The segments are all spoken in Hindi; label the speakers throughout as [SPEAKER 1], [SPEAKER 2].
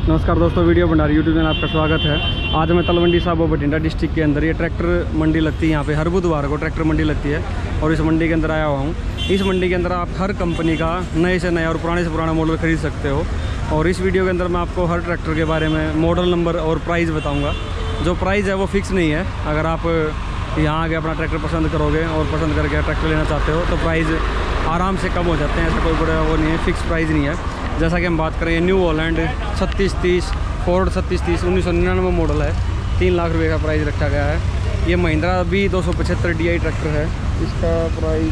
[SPEAKER 1] नमस्कार दोस्तों, वीडियो भंडारी यूट्यूब चैनल आपका स्वागत है। आज मैं तलवंडी साबो बठिंडा डिस्ट्रिक्ट के अंदर ये ट्रैक्टर मंडी लगती है। यहाँ पे हर बुधवार को ट्रैक्टर मंडी लगती है और इस मंडी के अंदर आया हुआ हूँ। इस मंडी के अंदर आप हर कंपनी का नए से नया और पुराने से पुराना मॉडल खरीद सकते हो। और इस वीडियो के अंदर मैं आपको हर ट्रैक्टर के बारे में मॉडल नंबर और प्राइस बताऊँगा। जो प्राइस है वो फिक्स नहीं है। अगर आप यहाँ आके अपना ट्रैक्टर पसंद करोगे और पसंद करके ट्रैक्टर लेना चाहते हो तो प्राइस आराम से कम हो जाते हैं। ऐसा कोई बड़ा वो नहीं है, फिक्स प्राइस नहीं है। जैसा कि हम बात करें, न्यू हॉलैंड 3630 फोर्ड 3630 1999 मॉडल है। 3 लाख रुपए का प्राइस रखा गया है। ये महिंद्रा B275 DI ट्रैक्टर है। इसका प्राइस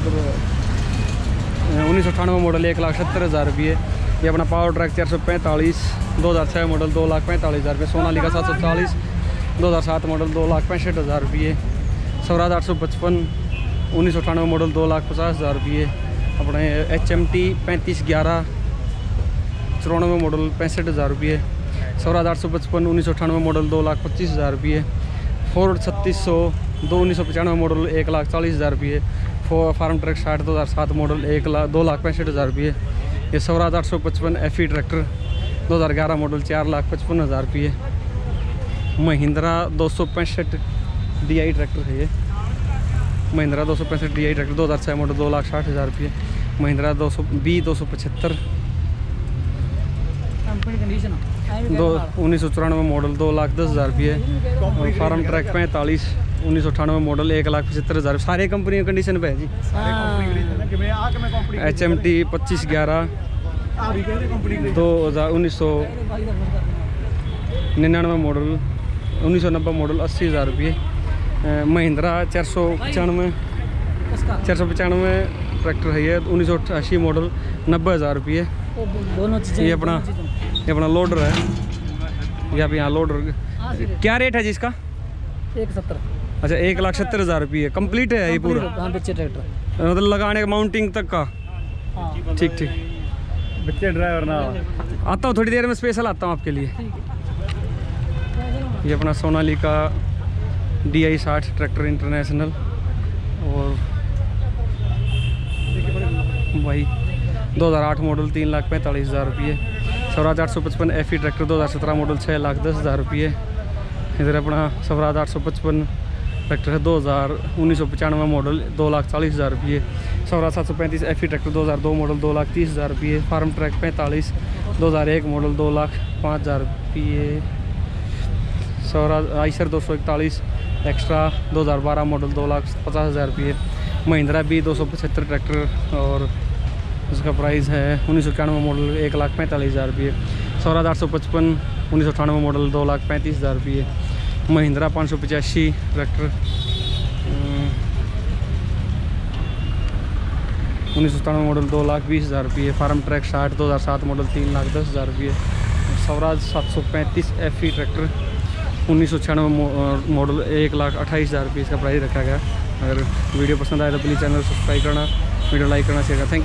[SPEAKER 1] 1998 मॉडल 1,70,000 रुपये। ये अपना पावर ट्रैक 445 2006 मॉडल 2,45,000 रुपये। सोनालिका 740 2007 मॉडल 2,65,000 रुपये। स्वराज 855 1998 मॉडल 2,50,000 रुपये। अपने HMT 3511 94 मॉडल 65,000 रुपये। स्वराज 855 1998 मॉडल 2,25,000 रुपये। फोर्ड 3600 1995 मॉडल 1,40,000 रुपये। फार्म ट्रैक 60 2007 मॉडल 2,65,000 रुपये। ये स्वराज 855 FE ट्रैक्टर 2011 मॉडल 4,55,000 रुपये। महिंद्रा 265 DI ट्रैक्टर है। ये महिंद्रा 265 DI ट्रैक्टर 2006 मॉडल 2,60,000 रुपये। महिंद्रा B275 1994 मॉडल 2,10,000 रुपये। Farmtrac 45 1998 model 1,75,000। सारे कंपनी कंडीशन पे है जी। HMT 2511 1999 मॉडल 1990 मॉडल 80,000 रुपये। महिंद्रा 495 ट्रैक्टर है। ये 1988 मॉडल 90,000 रुपये। ये अपना लोडर है। ये आप यहाँ लोडर क्या रेट है जी इसका?
[SPEAKER 2] 1,70,000।
[SPEAKER 1] अच्छा, 1,70,000 रुपये कंप्लीट है ये पूरा?
[SPEAKER 2] बच्चे ट्रैक्टर
[SPEAKER 1] मतलब लगाने का माउंटिंग तक का? ठीक ठीक।
[SPEAKER 3] बच्चे ड्राइवर ना
[SPEAKER 1] आता हूँ थोड़ी देर में, स्पेशल आता हूँ आपके लिए। ये अपना सोनालिका DI 60 ट्रैक्टर इंटरनेशनल। और भाई 2008 मॉडल 3,45,000 रुपये। स्वराज 855 FE ट्रैक्टर 2017 मॉडल 6,10,000 रुपये। इधर अपना स्वराज 855 ट्रैक्टर है 1995 मॉडल 2,40,000 रुपये। स्वराज 735 FE ट्रैक्टर 2002 मॉडल 2,30,000 रुपये। फार्म ट्रैक 45 2001 मॉडल 2,05,000 रुपये। स्वराज आइसर 241 एक्स्ट्रा 2012 मॉडल 2,50,000 रुपये। महिंद्रा B275 ट्रैक्टर और उसका प्राइस है 1991 मॉडल 1,45,000 रुपये। स्वराज 855 1998 मॉडल 2,35,000 रुपये। महिंद्रा 585 ट्रैक्टर 1997 मॉडल 2,20,000 रुपये। फार्म ट्रैक 60 2007 मॉडल 3,10,000 रुपये। स्वराज 735 FE ट्रैक्टर 1996 मॉडल 1,28,000 रुपये इसका प्राइस रखा गया। अगर वीडियो पसंद आए तो प्लीज़ चैनल सब्सक्राइब करना, वीडियो लाइक करना, शेयर करना। Thank you.